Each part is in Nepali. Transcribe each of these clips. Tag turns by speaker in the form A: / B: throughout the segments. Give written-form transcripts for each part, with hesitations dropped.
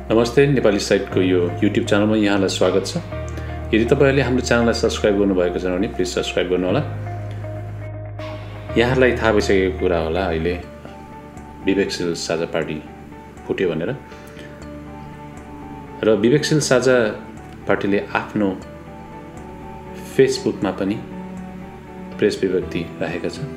A: नमस्ते, नेपाली साइटको यो युट्युब च्यानलमा यहाँलाई स्वागत छ। यदि तपाईहरुले हाम्रो च्यानललाई सब्स्क्राइब गर्नुभएको छैन भने प्लिज सब्स्क्राइब गर्नुहोला। यहाँलाई थाहा भइसकेको कुरा होला अहिले विवेकशील साझा पार्टी फुट्यो भनेर। र विवेकशील साझा पार्टीले आफ्नो फेसबुकमा पनि प्रेस विज्ञप्ति राखेको छ।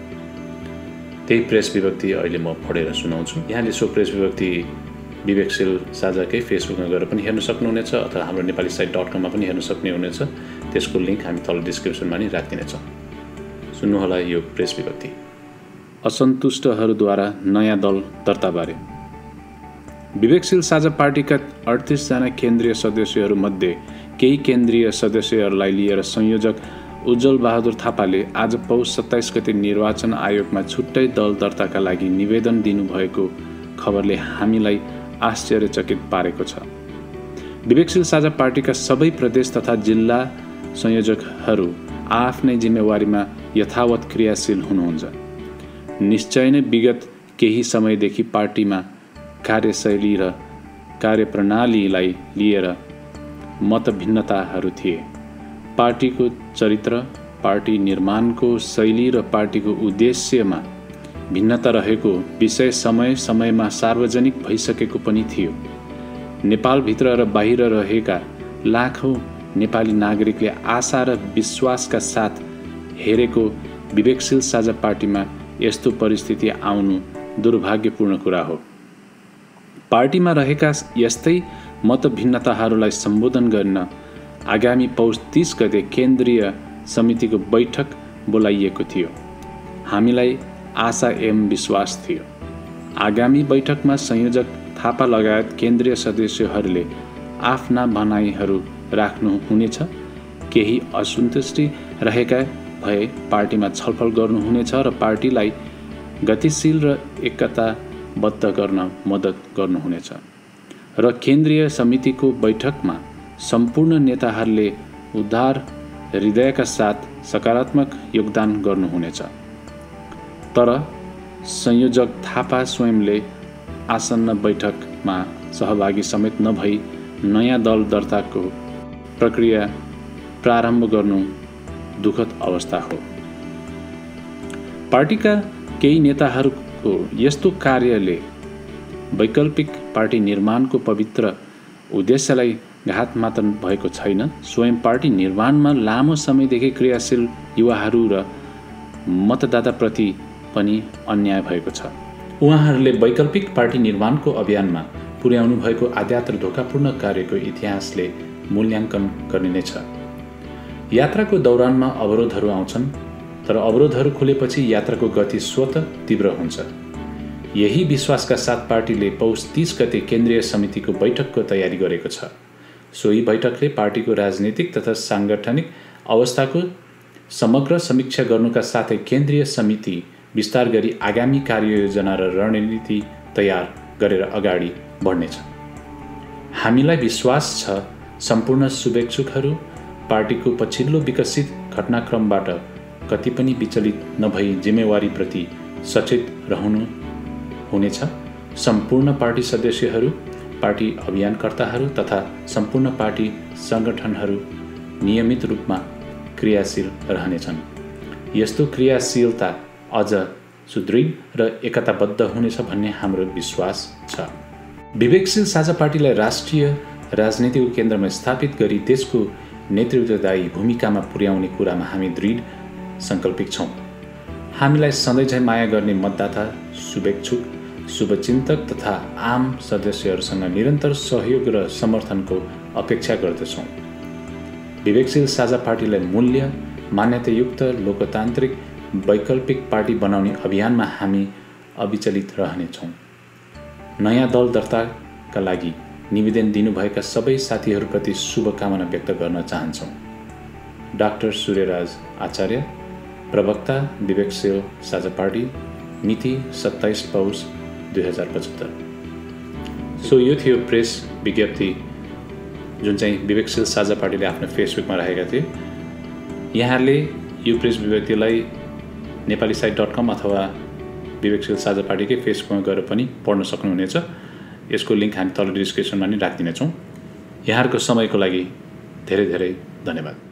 A: त्यही प्रेस विज्ञप्ति अहिले म पढेर सुनाउँछु। यहाँले सो प्रेस विज्ञप्ति विवेकशील साझाकै फेसबुकमा गएर पनि हेर्न सक्नुहुनेछ अथवा हाम्रो नेपाली साइट.com मा पनि हेर्न सक्नुहुनेछ। त्यसको लिंक हामी तल डिस्क्रिप्सनमा नि राख्दिनेछौँ। सुन्नुहोला यो प्रेस विज्ञप्ति। असन्तुष्टहरूद्वारा नयाँ दल दर्ताबारे। विवेकशील साझा पार्टीका 38 जना केन्द्रीय सदस्यहरूमध्ये केही केन्द्रीय सदस्यहरूलाई लिएर संयोजक उज्जवल बहादुर थापाले आज पौष 27 गते निर्वाचन आयोगमा छुट्टै दल दर्ताका लागि निवेदन दिनुभएको खबरले हामीलाई आश्चर्यचकित पारेको छ। विवेकशील साझा पार्टीका सबै प्रदेश तथा जिल्ला संयोजकहरू आफ्नै जिम्मेवारीमा यथावत क्रियाशील हुनुहुन्छ। निश्चय नै विगत केही समयदेखि पार्टीमा कार्यशैली र कार्यप्रणालीलाई लिएर मतभिन्नताहरू थिए। पार्टीको चरित्र, पार्टी निर्माणको शैली र पार्टीको उद्देश्यमा भिन्नता रहेको विषय समय समयमा सार्वजनिक भइसकेको पनि थियो। नेपालभित्र र बाहिर रहेका लाखौं नेपाली नागरिकले आशा र विश्वासका साथ हेरेको विवेकशील साझा पार्टीमा यस्तो परिस्थिति आउनु दुर्भाग्यपूर्ण कुरा हो। पार्टीमा रहेका यस्तै मतभिन्नताहरूलाई सम्बोधन गर्न आगामी पौष 30 गते केन्द्रीय समितिको बैठक बोलाइएको थियो। हामीलाई आशा एवं विश्वास थियो आगामी बैठकमा संयोजक थापा लगायत केन्द्रीय सदस्यहरूले आफ्ना भनाइहरू राख्नु हुनेछ। केही असन्तुष्टि रहेका भए पार्टीमा छलफल गर्नुहुनेछ र पार्टीलाई गतिशील र एकताबद्ध गर्न मद्दत गर्नुहुनेछ। र केन्द्रीय समितिको बैठकमा सम्पूर्ण नेताहरूले उदार हृदयका साथ सकारात्मक योगदान गर्नुहुनेछ। तर संयोजक थापा स्वयंले आसन्न बैठकमा सहभागी समेत नभई नयाँ दल दर्ताको प्रक्रिया प्रारम्भ गर्नु दुःखद अवस्था हो। पार्टीका केही नेताहरूको यस्तो कार्यले वैकल्पिक पार्टी निर्माणको पवित्र उद्देश्यलाई घात मात्र भएको छैन, स्वयं पार्टी निर्माणमा लामो समयदेखि क्रियाशील युवाहरू र मतदाताप्रति पनि अन्याय भएको छ। उहाँहरूले वैकल्पिक पार्टी निर्माणको अभियानमा पुर्याउनु भएको आध्यात्म धोकापूर्ण कार्यको इतिहासले मूल्याङ्कन गरिने छ। यात्राको दौरानमा अवरोधहरू आउँछन्, तर अवरोधहरू खुलेपछि यात्राको गति स्वतः तीव्र हुन्छ। यही विश्वासका साथ पार्टीले पौष 30 गते केन्द्रीय समितिको बैठकको तयारी गरेको छ। सोही बैठकले पार्टीको राजनीतिक तथा साङ्गठनिक अवस्थाको समग्र समीक्षा गर्नुका साथै केन्द्रीय समिति विस्तार गरी आगामी कार्ययोजना र रणनीति तयार गरेर अगाडि बढ्नेछ। हामीलाई विश्वास छ सम्पूर्ण शुभेच्छुकहरू पार्टीको पछिल्लो विकसित घटनाक्रमबाट कति पनि विचलित नभई जिम्मेवारीप्रति सचेत रहनु हुनेछ। सम्पूर्ण पार्टी सदस्यहरू, पार्टी अभियानकर्ताहरू तथा सम्पूर्ण पार्टी सङ्गठनहरू नियमित रूपमा क्रियाशील रहनेछन्। यस्तो क्रियाशीलता अझ सुदृढ र एकताबद्ध हुनेछ भन्ने हाम्रो विश्वास छ। विवेकशील साझा पार्टीलाई राष्ट्रिय राजनीतिको केन्द्रमा स्थापित गरी देशको नेतृत्वदायी भूमिकामा पुर्याउने कुरामा हामी दृढ सङ्कल्पित छौँ। हामीलाई सधैँझै माया गर्ने मतदाता, शुभेच्छुक, शुभचिन्तक तथा आम सदस्यहरूसँग निरन्तर सहयोग र समर्थनको अपेक्षा गर्दछौँ। विवेकशील साझा पार्टीलाई मूल्य, मान्यतायुक्त, लोकतान्त्रिक, वैकल्पिक पार्टी बनाउने अभियानमा हामी अविचलित रहनेछौँ। नयाँ दल दर्ताका लागि निवेदन दिनुभएका सबै साथीहरूप्रति शुभकामना व्यक्त गर्न चाहन्छौँ। डाक्टर सूर्यराज आचार्य, प्रवक्ता, विवेकशील साझा पार्टी, मिति 27 पौष 2075। सो यो थियो प्रेस विज्ञप्ति जुन चाहिँ विवेकशील साझा पार्टीले आफ्नो फेसबुकमा राखेका थिए। यहाँले यो प्रेस विज्ञप्तिलाई नेपाली साइट.com अथवा विवेकशील साझा पार्टीकै फेसबुकमा गएर पनि पढ्न सक्नुहुनेछ। यसको लिङ्क हामी तल डिस्क्रिप्सनमा नि राखिदिनेछौँ। यहाँहरूको समयको लागि धेरै धेरै धन्यवाद।